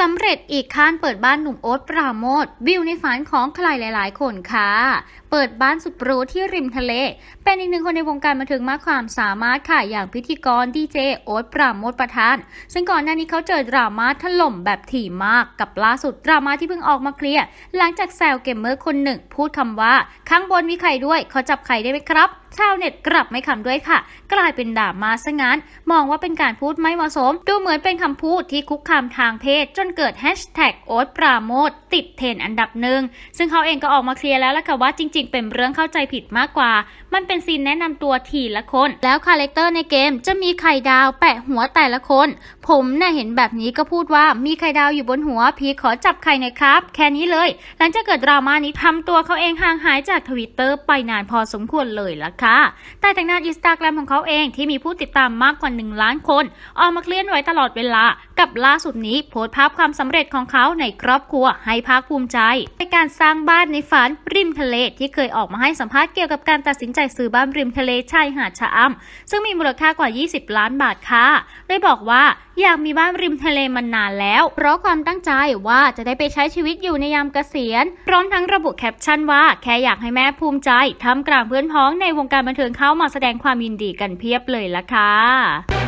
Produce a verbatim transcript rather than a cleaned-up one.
ำเร็จอีกขั้นเปิดบ้านหนุ่มโอ๊ตปราโมชวิวในฝันของใครหลายๆคนค่ะเปิดบ้านสุดหรูที่ริมทะเลเป็นอีกหนึ่งคนในวงการบันเทิงมากความสามารถค่ะอย่างพิธีกรดีเจโอ๊ตปราโมชประธานซึ่งก่อนหน้านี้เขาเจอดราม่าถล่มแบบถี่มากกับล่าสุดดราม่าที่เพิ่งออกมาเคลียร์หลังจากแซวเกมเมอร์คนหนึ่งพูดคำว่าข้างบนมีไข่ด้วยเขาจับไข่ได้ไหมครับชาวเน็ตกลับไม่ขำด้วยค่ะกลายเป็นดราม่าซะงั้นมองว่าเป็นการพูดไม่เหมาะสมดูเหมือนเป็นคำพูดที่คุกคามทางเพศจนเกิดแฮชแท็กโอ๊ตปราโมชติดเทรนด์อันดับหนึ่งซึ่งเขาเองก็ออกมาเคลียร์แล้วล่ะค่ะว่าจริงๆเป็นเรื่องเข้าใจผิดมากกว่ามันเป็นซีนแนะนำตัวทีละคนแล้วคาแรคเตอร์ในเกมจะมีไข่ดาวแปะหัวแต่ละคนผมน่ะเห็นแบบนี้ก็พูดว่ามีไข่ดาวอยู่บนหัวพี่ขอจับไข่หน่อยครับแค่นี้เลยหลังจากเกิดดราม่านี้ทำตัวเขาเองห่างหายจากทวิตเตอร์ไปนานพอสมควรเลยล่ะค่ะแต่ทางด้านอินสตาแกรมของเขาเองที่มีผู้ติดตามมากกว่าหนึ่งล้านคนออกมาเคลื่อนไหวตลอดเวลากับล่าสุดนี้โพสต์ภาพความสำเร็จของเขาในครอบครัวให้ภาคภูมิใจในการสร้างบ้านในฝันริมทะเลที่เคยออกมาให้สัมภาษณ์เกี่ยวกับการตัดสินใจซื้อบ้านริมทะเลชายหาดชะอำซึ่งมีมูลค่ากว่ายี่สิบล้านบาทค่ะได้บอกว่าอยากมีบ้านริมทะเลมานานแล้วเพราะความตั้งใจว่าจะได้ไปใช้ชีวิตอยู่ในยามเกษียณพร้อมทั้งระบุแคปชั่นว่าแค่อยากให้แม่ภูมิใจท่ามกลางเพื่อนพ้องในวงการบันเทิงเข้ามาแสดงความยินดีกันเพียบเลยล่ะค่ะ